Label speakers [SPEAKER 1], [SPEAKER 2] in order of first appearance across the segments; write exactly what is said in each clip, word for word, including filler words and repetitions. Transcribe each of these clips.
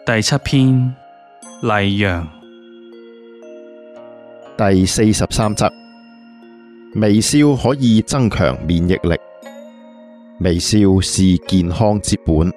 [SPEAKER 1] 第七篇，黎陽。
[SPEAKER 2] 第四十三則，微笑可以增強免疫力。微笑是健康之本。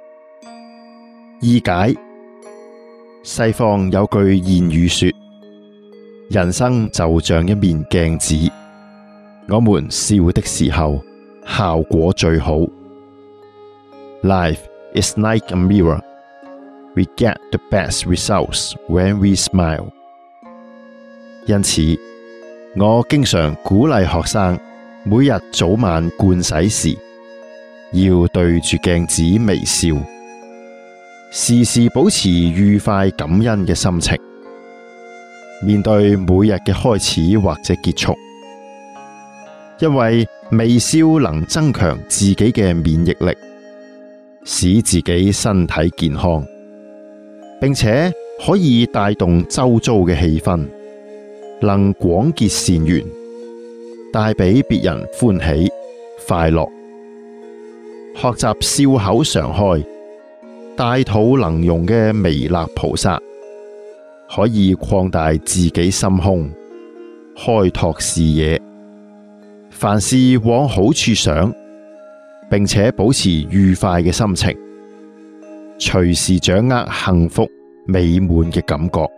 [SPEAKER 2] 意解：西方有句諺語說，人生就像一面鏡子，我們笑的時候，效果最好。Life is like a mirror. We get the best results when we smile. 因此，我經常鼓勵學生每日早晚盥洗時，要對住鏡子微笑，時時保持愉快感恩嘅心情，面對每日嘅開始或者結束。因為微笑能增強自己嘅免疫力，使自己身體健康，並且可以帶動周遭嘅氣氛，能廣結善緣，帶俾別人歡喜快樂。學習笑口常開、大肚能容嘅彌勒菩薩，可以擴大自己心胸，開拓視野，凡事往好處想，並且保持愉快嘅心情，隨時掌握幸福美滿嘅感覺。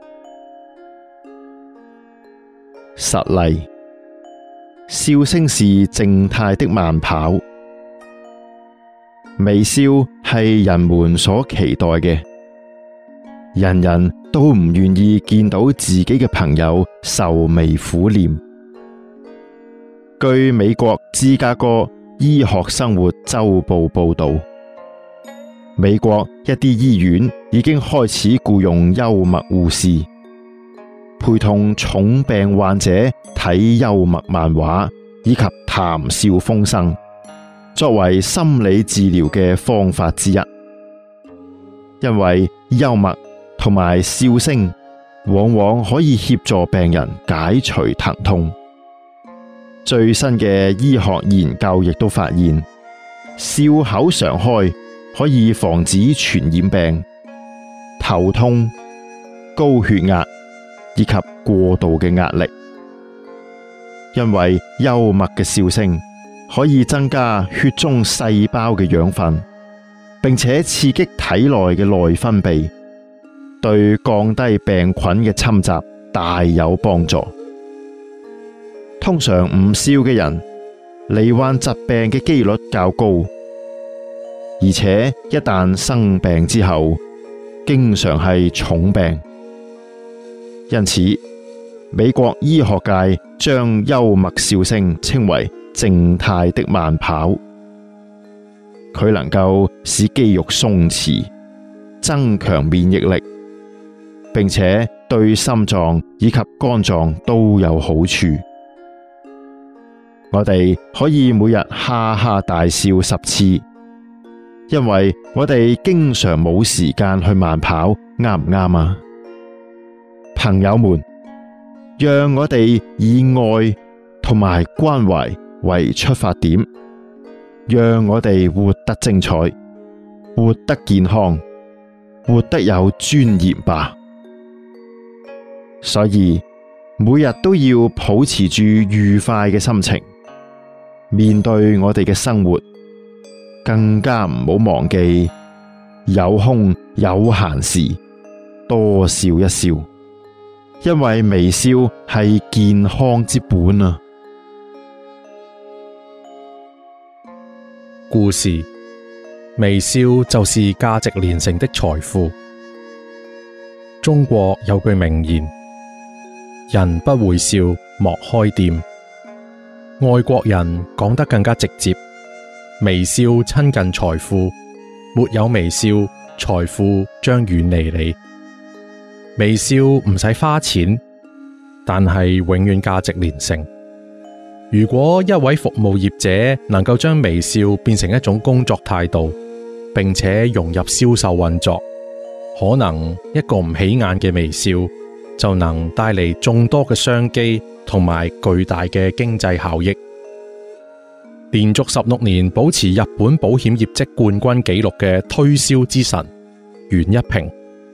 [SPEAKER 2] 實例：笑聲是靜態的慢跑。微笑係人們所期待嘅，人人都唔願意見到自己嘅朋友愁眉苦臉。據美國芝加哥醫學生活週報報道，美國一啲醫院已經開始僱用幽默護士，陪同重病患者睇幽默漫畫以及談笑風生，作為心理治療嘅方法之一。因為幽默同埋笑聲往往可以協助病人解除疼痛。最新嘅醫學研究亦都發現，笑口常開可以防止傳染病、頭痛、高血壓以及過度嘅壓力。因為幽默嘅笑聲可以增加血中細胞嘅養分，並且刺激體內嘅內分泌，對降低病菌嘅侵襲大有幫助。通常唔笑嘅人，罹患疾病嘅幾率較高，而且一旦生病之後，經常係重病。因此，美國醫學界將幽默笑聲稱為靜態的慢跑。佢能夠使肌肉鬆弛，增強免疫力，並且對心臟以及肝臟都有好處。我哋可以每日哈哈大笑十次，因為我哋經常冇時間去慢跑，啱唔啱啊？朋友們，讓我哋以愛同埋關懷為出發點，讓我哋活得精彩，活得健康，活得有尊嚴吧。所以每日都要保持住愉快嘅心情，面對我哋嘅生活，更加唔好忘記有空有閒時多笑一笑，因為微笑係健康之本啊！
[SPEAKER 3] 故事：微笑就是價值連城的財富。中國有句名言：人不會笑，莫開店。外國人講得更加直接，微笑親近財富，沒有微笑，財富將遠離你。微笑唔使花錢，但係永遠價值連城。如果一位服務業者能夠將微笑變成一種工作態度，並且融入銷售運作，可能一個唔起眼嘅微笑就能帶嚟眾多嘅商機同埋巨大嘅經濟效益。連續十六年保持日本保險業績冠軍紀錄嘅推銷之神袁一平，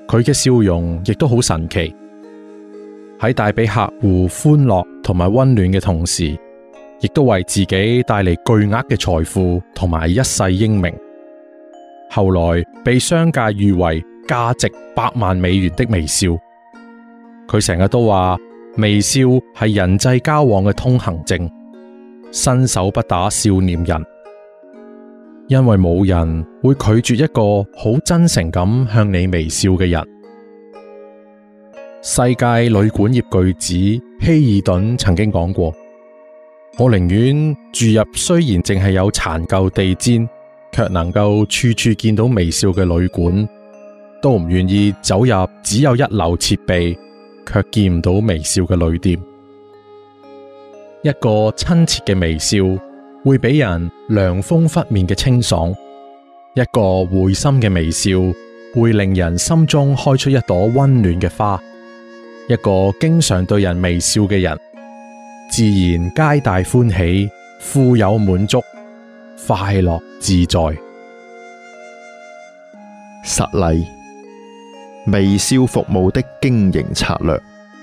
[SPEAKER 3] 佢嘅笑容亦都好神奇，喺帶俾客戶歡樂同埋溫暖嘅同時，亦都為自己帶嚟巨額嘅財富同埋一世英名。後來被商界譽為價值百萬美元的微笑。佢成日都話，微笑係人際交往嘅通行證，伸手不打笑臉人。因為冇人會拒絕一個好真誠咁向你微笑嘅人。世界旅館業巨子希爾頓曾經講過，我寧願住入雖然淨係有殘舊地氈，卻能夠處處見到微笑嘅旅館，都唔願意走入只有一流設備，卻見唔到微笑嘅旅店。一個親切嘅微笑會俾人涼風拂面嘅清爽，一個會心嘅微笑會令人心中開出一朵溫暖嘅花。一個經常對人微笑嘅人，自然皆大歡喜，富有滿足，快樂自在。
[SPEAKER 2] 實例：微笑服務的經營策略。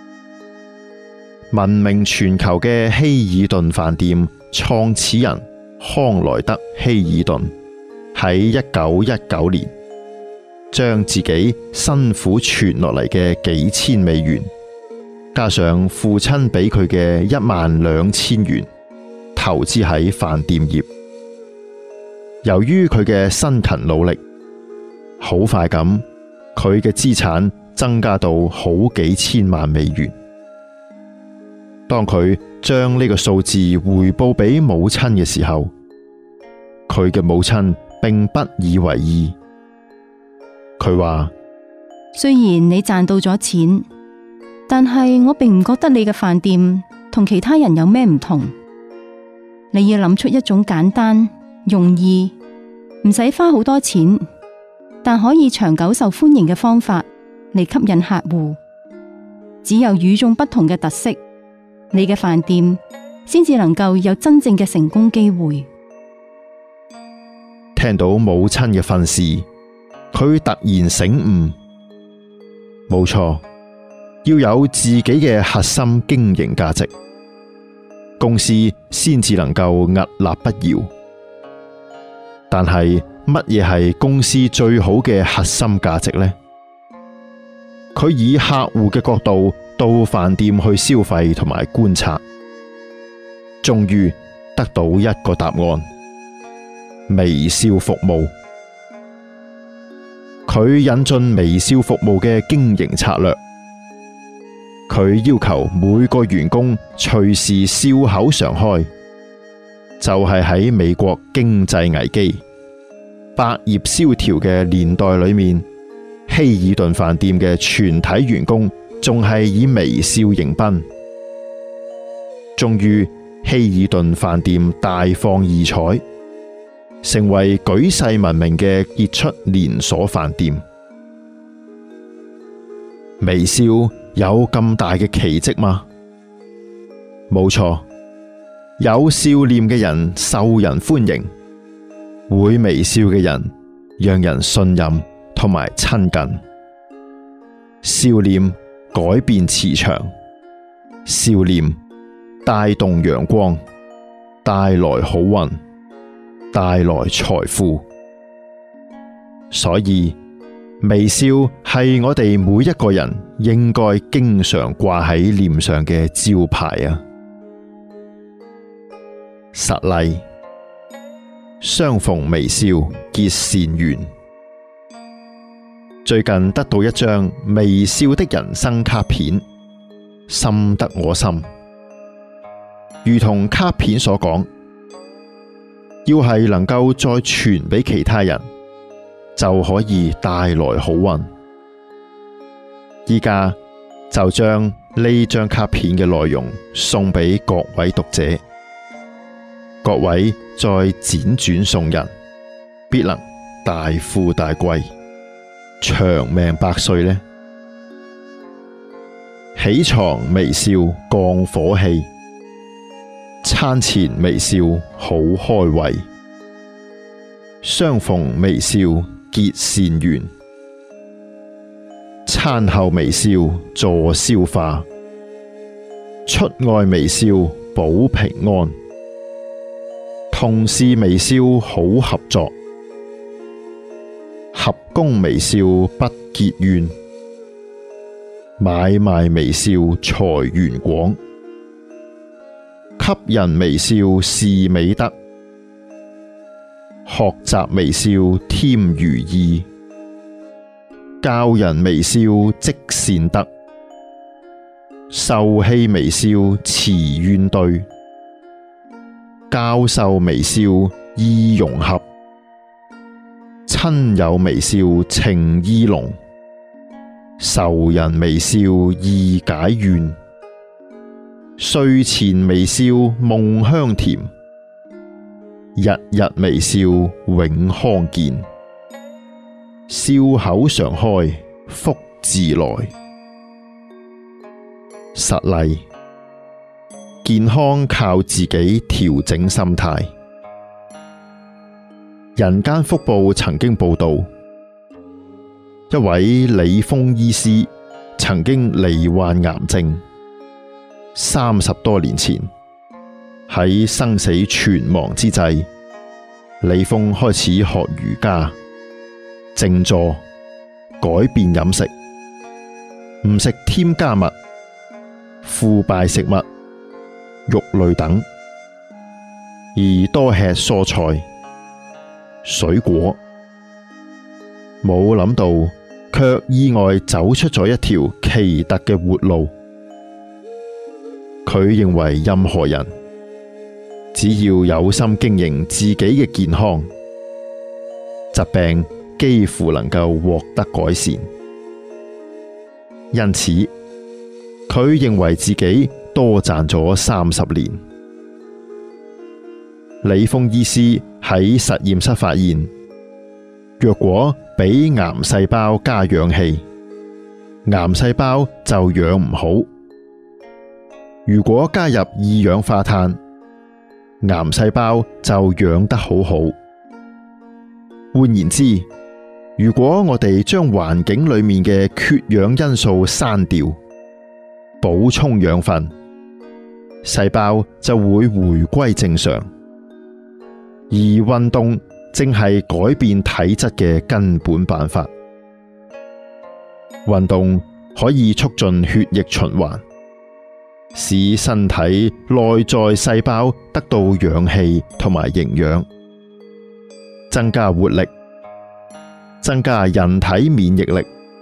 [SPEAKER 2] 聞名全球嘅希爾頓飯店創始人康萊德希爾頓喺一九一九年，將自己辛苦存落嚟嘅幾千美元，加上父親俾佢嘅一萬兩千元，投資喺飯店業。由於佢嘅辛勤努力，好快咁，佢嘅資產增加到好幾千萬美元。當佢將呢個數字回報俾母親嘅時候，佢嘅母親並不以為意。佢話：
[SPEAKER 4] 雖然你賺到咗錢，但係我並唔覺得你嘅飯店同其他人有咩唔同。你要諗出一種簡單、容易、唔使花好多錢，但可以長久受歡迎嘅方法嚟吸引客戶。只有與眾不同嘅特色，你嘅飯店先至能夠有真正嘅成功機會。
[SPEAKER 2] 聽到母親嘅訓示，佢突然醒悟，冇錯，要有自己嘅核心經營價值，公司先至能夠屹立不搖。但係乜嘢係公司最好嘅核心價值呢？佢以客戶嘅角度到飯店去消費同埋觀察，終於得到一個答案：微笑服務。佢引進微笑服務嘅經營策略，佢要求每個員工隨時笑口常開。就係喺美國經濟危機、百業蕭條嘅年代裏面，希爾頓飯店嘅全體員工仲係以微笑迎賓。終於，希爾頓飯店大放異彩，成為舉世聞名嘅傑出連鎖飯店。微笑有咁大嘅奇蹟嗎？冇錯，有笑臉嘅人受人歡迎，會微笑嘅人讓人信任同埋親近。笑臉改變磁場，笑臉帶動陽光，帶來好運，帶來財富。所以微笑係我哋每一個人應該經常掛喺臉上嘅招牌啊！實例：相逢微笑結善緣。最近得到一張微笑的人生卡片，深得我心。如同卡片所講，要係能夠再傳俾其他人，就可以帶來好運。依家就將呢張卡片嘅內容送俾各位讀者，各位再輾轉送人，必能大富大貴，長命百歲呢。起床微笑降火氣，餐前微笑好開胃，相逢微笑結善緣。 餐後微笑助消化，出外微笑保平安，同事微笑好合作，合工微笑不結怨，買賣微笑財源廣，給人微笑是美德，學習微笑添如意，教人微笑積善德，受氣微笑辭怨對，教授微笑意融合，親友微笑情意濃，仇人微笑意解怨，睡前微笑夢香甜，日日微笑永康健，笑口常開福自來。實例：健康靠自己調整心態。人間福報曾經報道，一位李峰醫師曾經罹患癌症，三十多年前喺生死存亡之際，李峰開始學瑜伽、靜坐、改變飲食，唔食添加物、腐敗食物、肉類等，而多吃蔬菜、水果。冇諗到，卻意外走出咗一條奇特嘅活路。佢認為任何人只要有心經營自己嘅健康，疾病幾乎能夠獲得改善。因此，佢認為自己多賺咗三十年。李峰醫師喺實驗室發現，若果俾癌細胞加氧氣，癌細胞就養唔好；如果加入二氧化碳，癌細胞就養得好好。換言之，如果我哋將環境裏面嘅缺氧因素刪掉，補充養分，細胞就會回歸正常。而運動正係改變體質嘅根本辦法。運動可以促進血液循環，使身體內在細胞得到氧氣同埋營養，增加活力，增加人體免疫力。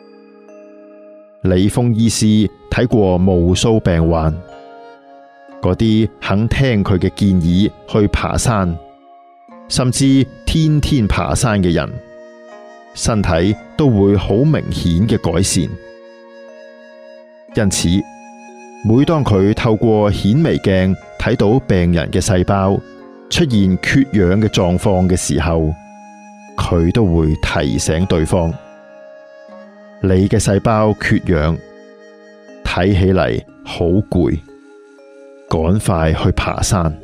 [SPEAKER 2] 李峰醫師睇過無數病患，嗰啲肯聽佢嘅建議去爬山，甚至天天爬山嘅人，身體都會好明顯嘅改善。因此，每當佢透過顯微鏡睇到病人嘅細胞出現缺氧嘅狀況嘅時候，佢都會提醒對方：你嘅細胞缺氧，睇起嚟好攰，趕快去爬山。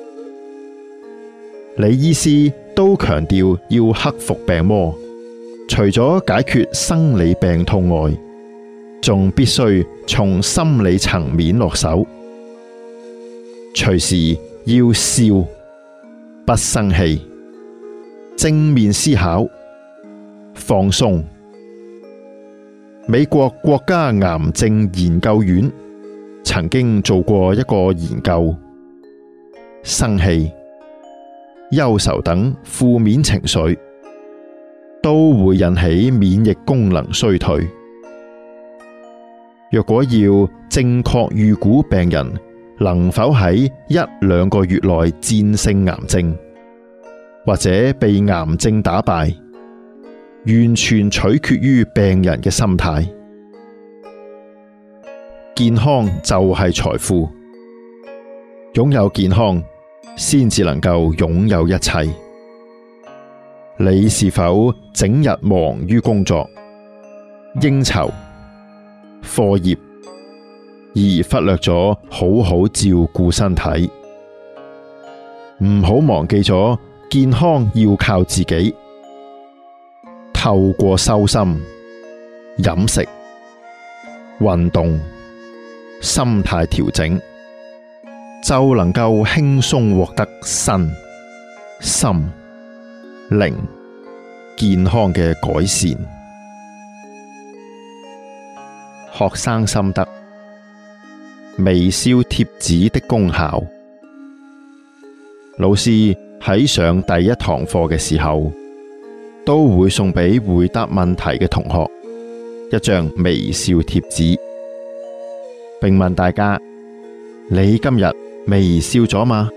[SPEAKER 2] 李醫師都強調要克服病魔，除咗解決生理病痛外，仲必須從心理層面落手，隨時要笑，不生氣，正面思考，放鬆。美國國家癌症研究院曾經做過一個研究，生氣、憂愁等負面情緒都會引起免疫功能衰退。若果要正確預估病人能否喺一兩個月內戰勝癌症，或者被癌症打敗，完全取決於病人嘅心態。健康就係財富，擁有健康先至能夠擁有一切。你是否整日忙於工作、應酬、課業，而忽略咗好好照顧身體？唔好忘記咗健康要靠自己，透過修心、飲食、 運動、心態調整，就能夠輕鬆獲得身、心、靈健康嘅改善。學生心得：微笑貼紙的功效。老師喺上第一堂課嘅時候，都會送俾回答問題嘅同學一張微笑貼紙，並問大家：你今日微笑咗嗎？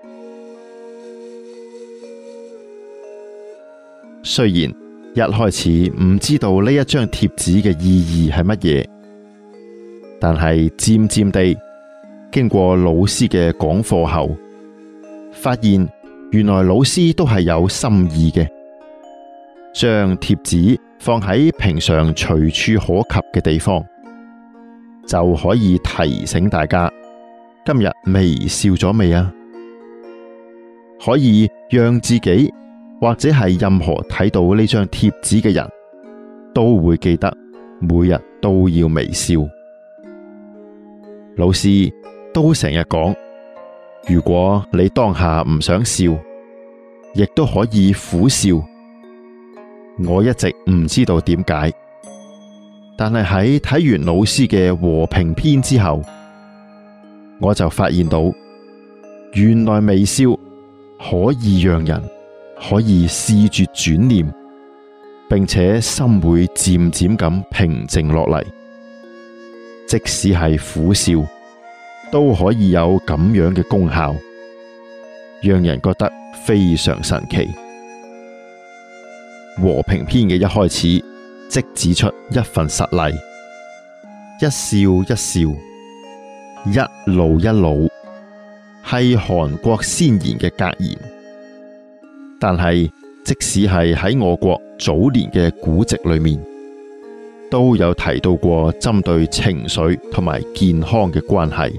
[SPEAKER 2] 雖然一開始唔知道呢一張貼紙嘅意義係乜嘢，但係漸漸地經過老師嘅講課後，發現原來老師都係有心意嘅，將貼紙放喺平常隨處可及嘅地方，就可以提醒大家今日微笑咗未啊？可以讓自己或者係任何睇到呢張貼紙嘅人都會記得每日都要微笑。老師都成日講，如果你當下唔想笑，亦都可以苦笑。我一直唔知道點解，但係喺睇完老師嘅和平篇之後，我就發現到，原來微笑可以讓人可以試住轉念，並且心會漸漸咁平靜落嚟。即使係苦笑，都可以有咁樣嘅功效，讓人覺得非常神奇。和平篇嘅一開始即指出一份實例：一笑一笑，一老一老，係韓國先賢嘅格言。但係即使係喺我國早年嘅古籍裏面，都有提到過針對情緒同埋健康嘅關係。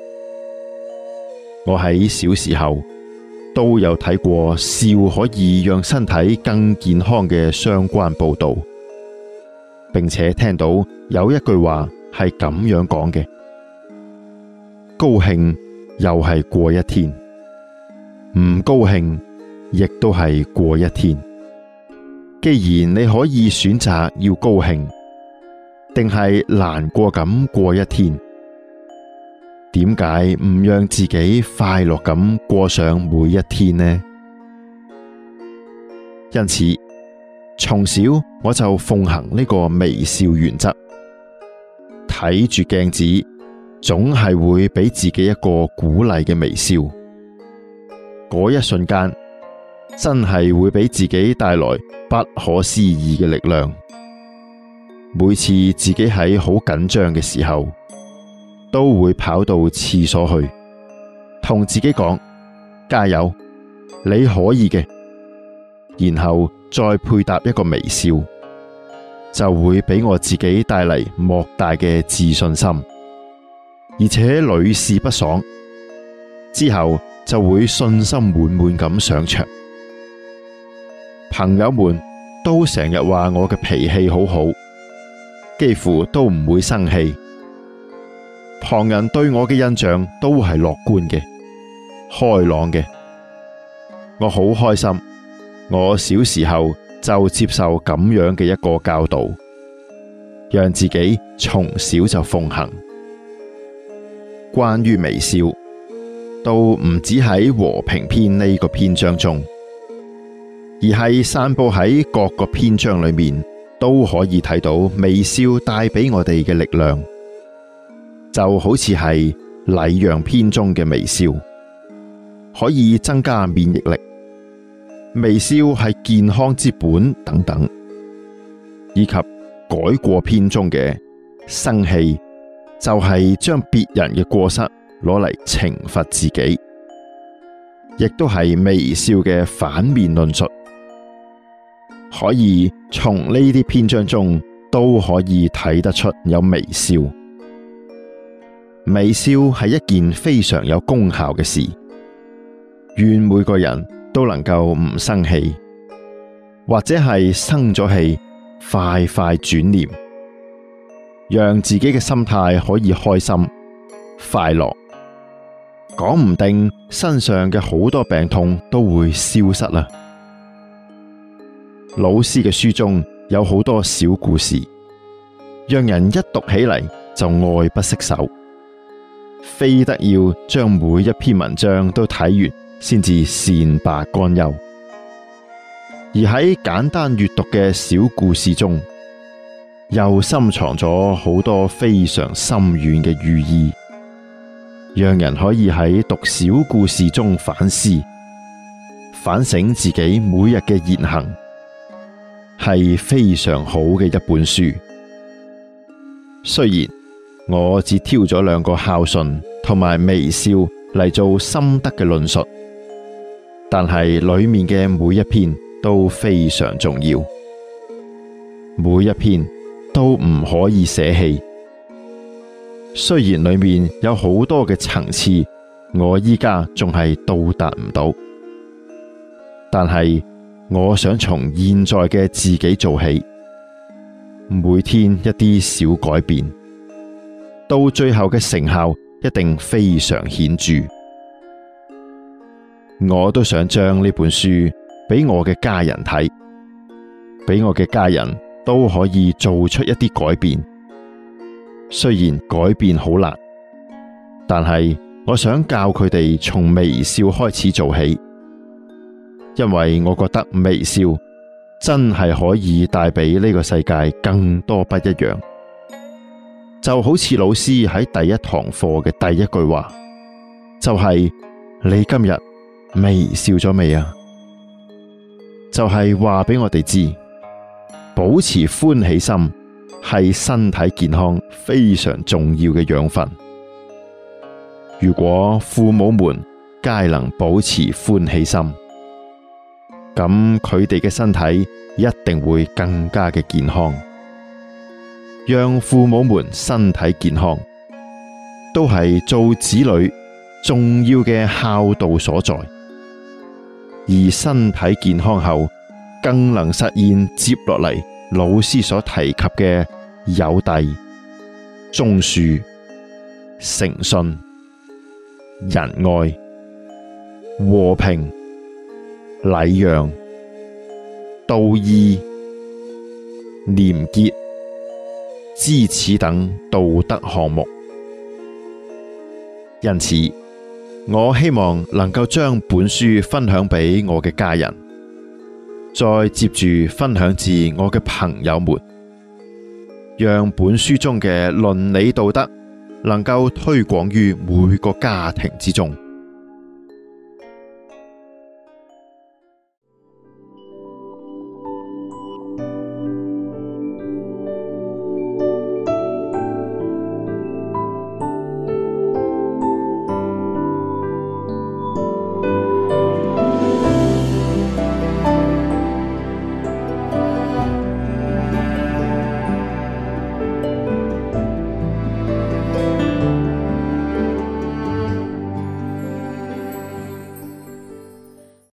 [SPEAKER 2] 我喺小時候都有睇過笑可以讓身體更健康嘅相關報道，並且聽到有一句話係咁樣講嘅：高興又係過一天，唔高興亦都係過一天。既然你可以選擇要高興，定係難過咁過一天，點解唔讓自己快樂咁過上每一天呢？因此，從小我就奉行呢個微笑原則，睇住鏡子，總係會俾自己一個鼓勵嘅微笑。嗰一瞬間，真係會俾自己帶來不可思議嘅力量。每次自己喺好緊張嘅時候，都會跑到廁所去，同自己講：加油，你可以嘅。然後再配搭一個微笑，就會俾我自己帶嚟莫大嘅自信心，而且屢試不爽。之後就會信心滿滿咁上場。朋友們都成日話我嘅脾氣好好，幾乎都唔會生氣。旁人對我嘅印象都係樂觀嘅、開朗嘅。我好開心，我小時候就接受咁樣嘅一個教導，讓自己從小就奉行。關於微笑，都唔止喺和平篇呢個篇章中，而係散布喺各個篇章裏面，都可以睇到微笑帶俾我哋嘅力量。就好似係禮讓篇中嘅微笑，可以增加免疫力；微笑係健康之本等等，以及改過篇中嘅生氣，就係將別人嘅過失攞嚟懲罰自己，亦都係微笑嘅反面論述。可以從呢啲篇章中都可以睇得出有微笑。微笑係一件非常有功效嘅事，願每個人都能夠唔生氣，或者係生咗氣，快快轉念， 讓自己嘅心態可以開心、快樂。講唔定身上嘅好多病痛都會消失啦。老師嘅書中有好多小故事，讓人一讀起嚟就愛不釋手，非得要將每一篇文章都睇完先至善罷甘休。而喺簡單閱讀嘅小故事中，又深藏咗好多非常深遠嘅寓意，讓人可以喺讀小故事中反思，反省自己每日嘅言行，係非常好嘅一本書。雖然我只挑咗兩個孝順同埋微笑嚟做心得嘅論述，但係裏面嘅每一篇都非常重要，每一篇都唔可以捨棄。雖然裏面有好多嘅層次，我依家仲係到達唔到，但係我想從現在嘅自己做起，每天一啲小改變，到最後嘅成效一定非常顯著。我都想將呢本書俾我嘅家人睇，俾我嘅家人都可以做出一啲改變。雖然改變好難，但係我想教佢哋從微笑開始做起，因為我覺得微笑真係可以帶俾呢個世界更多不一樣。就好似老師喺第一堂課嘅第一句話，就係你今日微笑咗未啊？就係話俾我哋知，保持歡喜心係身體健康非常重要嘅養分。如果父母們皆能保持歡喜心，咁佢哋嘅身體一定會更加嘅健康。讓父母們身體健康，都係做子女重要嘅孝道所在。而身體健康後，更能實現接落嚟老師所提及嘅有弟、忠恕、誠信、仁愛、和平、禮讓、道義、廉潔、知恥等道德項目。因此，我希望能夠將本書分享俾我嘅家人，再接住分享至我嘅朋友們，讓本書中嘅倫理道德能夠推廣於每個家庭之中。